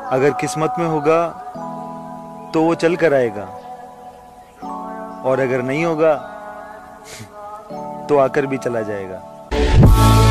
अगर किस्मत में होगा तो वो चल कर आएगा, और अगर नहीं होगा तो आकर भी चला जाएगा।